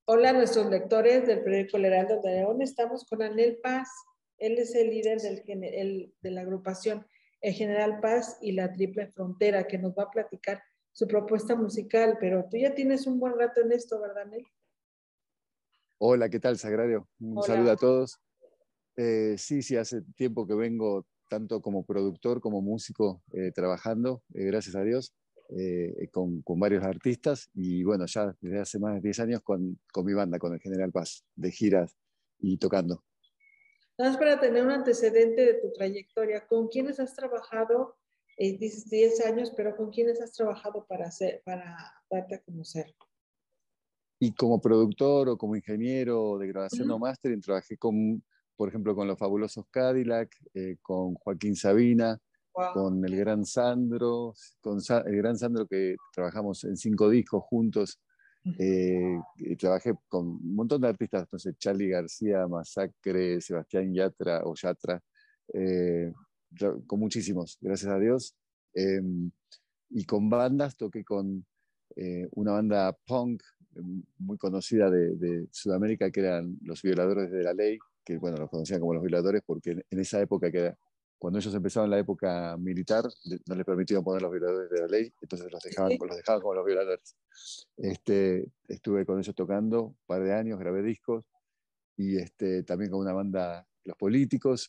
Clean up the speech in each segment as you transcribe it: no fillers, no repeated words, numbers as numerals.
Hola a nuestros lectores del periódico El Heraldo de León. Estamos con Anel Paz. Él es el líder de la agrupación El General Paz y la Triple Frontera, que nos va a platicar su propuesta musical. Pero tú ya tienes un buen rato en esto, ¿verdad, Anel? Hola, ¿qué tal, Sagrario? Un Hola. saludo a todos. Sí, hace tiempo que vengo tanto como productor como músico trabajando, gracias a Dios, con varios artistas y bueno, ya desde hace más de 10 años con mi banda, con el General Paz, de giras y tocando. Nada más para tener un antecedente de tu trayectoria. ¿Con quiénes has trabajado? Dices 10 años, pero ¿con quiénes has trabajado para darte a conocer? Y como productor o como ingeniero de grabación o Uh-huh. mastering, trabajé por ejemplo, con los fabulosos Cadillac, con Joaquín Sabina, Wow. con el gran Sandro, el gran Sandro que trabajamos en 5 discos juntos. Y trabajé con un montón de artistas, entonces Charly García, Masacre, Sebastián Yatra o Yatra, eh, con muchísimos, gracias a Dios. Eh, y con bandas toqué con una banda punk muy conocida de Sudamérica, que eran Los Violadores de la Ley, que bueno, los conocían como Los Violadores porque en esa época, cuando ellos empezaban la época militar, no les permitían poner Los Violadores de la Ley, entonces Sí. los dejaban como Los Violadores. Estuve con ellos tocando un par de años, grabé discos, y también con una banda, Los Políticos,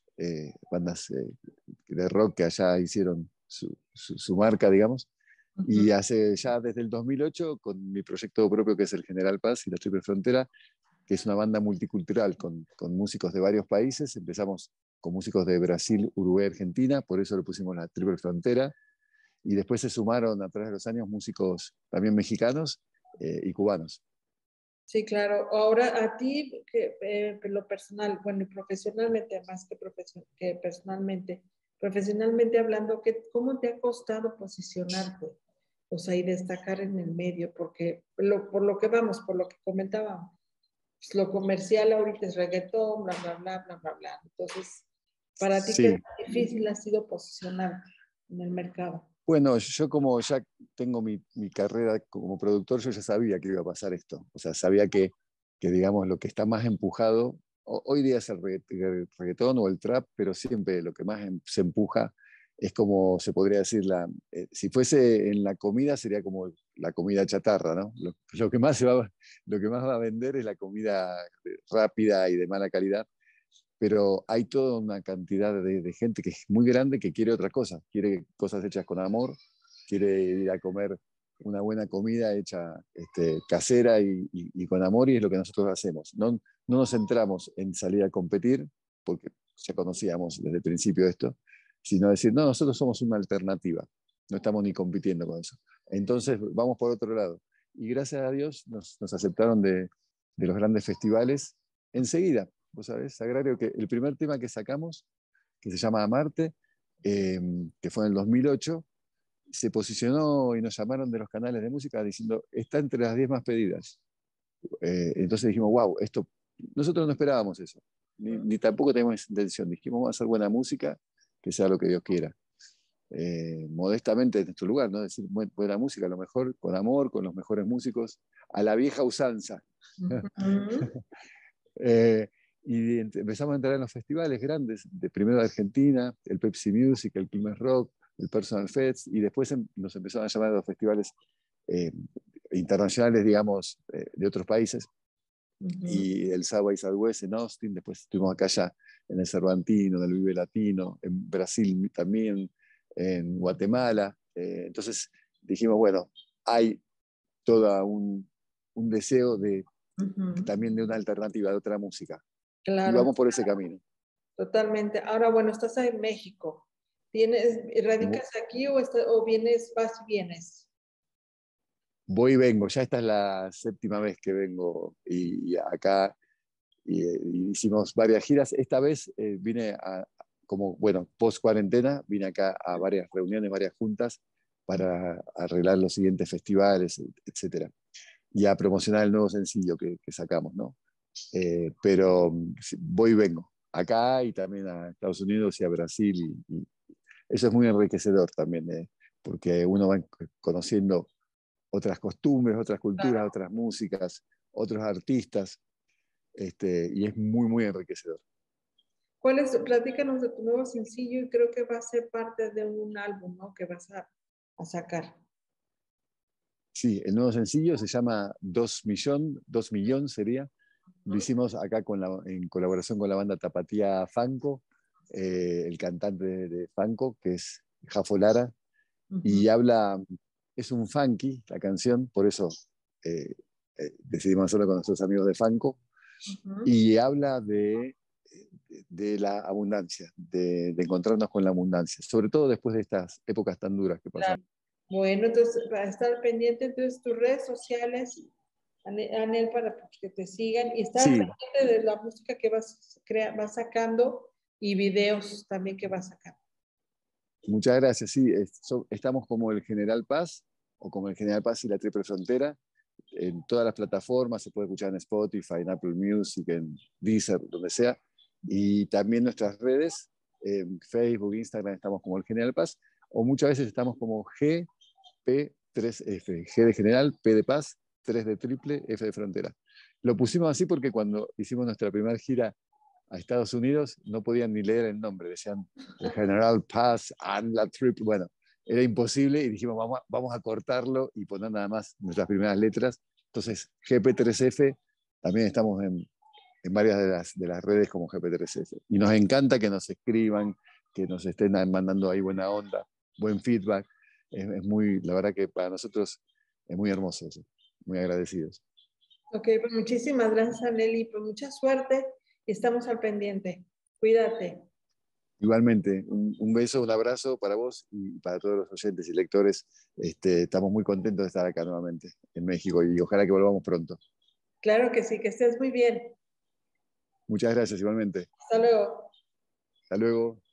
bandas de rock que allá hicieron su marca, digamos. Uh-huh. Y hace ya desde el 2008, con mi proyecto propio que es el General Paz y la Triple Frontera, que es una banda multicultural con músicos de varios países. Empezamos con músicos de Brasil, Uruguay, Argentina, por eso le pusimos la Triple Frontera. Y después se sumaron a través de los años músicos también mexicanos y cubanos. Sí, claro. Ahora, a ti, lo personal, bueno, y profesionalmente, más que personalmente, profesionalmente hablando, ¿cómo te ha costado posicionarte? O sea, y destacar en el medio, porque por lo que vamos, por lo que comentábamos, pues lo comercial ahorita es reggaetón, bla, bla, bla, bla, bla, bla. Entonces, para ti, ¿qué Sí, tan difícil ha sido posicionarte en el mercado? bueno, yo como ya tengo mi carrera como productor, yo ya sabía que iba a pasar esto. O sea, sabía que digamos, lo que está más empujado, hoy día es el reggaetón o el trap, pero siempre lo que más se empuja es como se podría decir, si fuese en la comida sería como la comida chatarra, ¿no? Lo que más lo que más va a vender es la comida rápida y de mala calidad, pero hay toda una cantidad de gente que es muy grande que quiere otra cosa, quiere cosas hechas con amor, quiere ir a comer una buena comida hecha casera y con amor, y es lo que nosotros hacemos. No nos centramos en salir a competir, porque ya conocíamos desde el principio esto, sino decir, no, nosotros somos una alternativa, no estamos ni compitiendo con eso. Entonces vamos por otro lado. Y gracias a Dios nos aceptaron de los grandes festivales enseguida. Vos sabés, Sagrario, que el primer tema que sacamos, que se llama Amarte, que fue en el 2008, se posicionó y nos llamaron de los canales de música diciendo, está entre las 10 más pedidas. Entonces dijimos, wow, nosotros no esperábamos eso, ni tampoco teníamos esa intención. Dijimos, vamos a hacer buena música, que sea lo que Dios quiera. Modestamente en nuestro lugar, ¿no? Decir buena música, a lo mejor con amor, con los mejores músicos, a la vieja usanza. Uh-huh. Eh, y empezamos a entrar en los festivales grandes, primero de Argentina, el Pepsi Music, el Quilmes Rock, el Personal Fest, y después nos empezaron a llamar a los festivales eh, internacionales, digamos, de otros países, Uh-huh. y el South by Southwest en Austin, después estuvimos acá ya en el Cervantino, en el Vive Latino, en Brasil también, en Guatemala. Entonces dijimos, bueno, hay todo un deseo Uh-huh. también de una alternativa, de otra música. Y Claro. vamos por ese camino. Totalmente. Ahora, bueno, estás en México. ¿Radicas aquí o vienes, vas y vienes? Voy y vengo, ya esta es la séptima vez que vengo y acá y hicimos varias giras. Esta vez vine como, bueno, post cuarentena, vine acá a varias reuniones, varias juntas para arreglar los siguientes festivales, etcétera, y a promocionar el nuevo sencillo que sacamos, ¿no? Pero sí, voy y vengo, acá y también a Estados Unidos y a Brasil, y eso es muy enriquecedor también, porque uno va conociendo otras costumbres, otras culturas, Claro. otras músicas, otros artistas, y es muy, muy enriquecedor. Platícanos de tu nuevo sencillo y creo que va a ser parte de un álbum, ¿no? Que vas a sacar. Sí, el nuevo sencillo se llama 2 millón sería. Lo hicimos acá en colaboración con la banda Tapatía Fanco, el cantante de Fanco, que es Jafo Lara, y es un funky la canción, por eso decidimos hacerlo con nuestros amigos de Fanco, y habla de la abundancia, de encontrarnos con la abundancia, sobre todo después de estas épocas tan duras que pasan. Claro. Bueno, entonces, para estar pendiente, entonces tus redes sociales, Anel, para que te sigan y estar pendiente de la música que vas sacando y videos también que vas sacando. Muchas gracias, sí, estamos como el General Paz o como el General Paz y la Triple Frontera en todas las plataformas, se puede escuchar en Spotify, en Apple Music, en Deezer, donde sea, y también nuestras redes, Facebook, Instagram, estamos como el General Paz, o muchas veces estamos como GP3F, G de General, P de Paz, 3 de Triple, F de Frontera. Lo pusimos así porque cuando hicimos nuestra primera gira a Estados Unidos no podían ni leer el nombre, decían el General Paz and la Triple, bueno, era imposible y dijimos vamos a cortarlo y poner nada más nuestras primeras letras. Entonces GP3F, también estamos en varias de las redes como GP3F. Y nos encanta que nos escriban, que nos estén mandando ahí buena onda, buen feedback. La verdad que para nosotros es muy hermoso eso, muy agradecidos. Ok, pues muchísimas gracias, Aneli, pues mucha suerte y estamos al pendiente. Cuídate. Igualmente, un beso, un abrazo para vos y para todos los oyentes y lectores. Estamos muy contentos de estar acá nuevamente en México y ojalá que volvamos pronto. Claro que sí, que estés muy bien. Muchas gracias, igualmente. Hasta luego. Hasta luego.